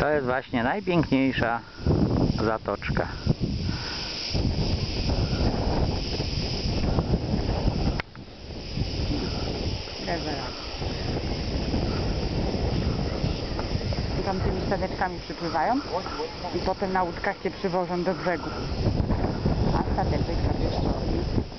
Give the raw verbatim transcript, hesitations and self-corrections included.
To jest właśnie najpiękniejsza zatoczka. Tam tymi stateczkami przypływają i potem na łódkach cię przywożą do brzegu. A stateczek sobie stoi.